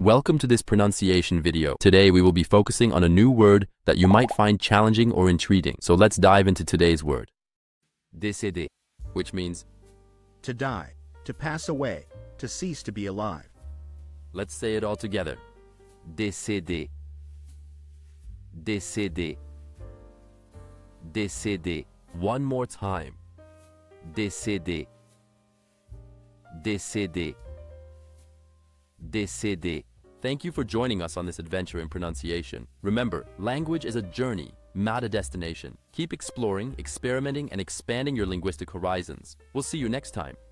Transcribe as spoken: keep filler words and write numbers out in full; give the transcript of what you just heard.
Welcome to this pronunciation video. Today we will be focusing on a new word that you might find challenging or intriguing. So let's dive into today's word. Décéder, which means to die, to pass away, to cease to be alive. Let's say it all together. Décéder. Décéder. Décéder. One more time. Décéder. Décéder. Décéder. Thank you for joining us on this adventure in pronunciation. Remember, language is a journey, not a destination. Keep exploring, experimenting, and expanding your linguistic horizons. We'll see you next time.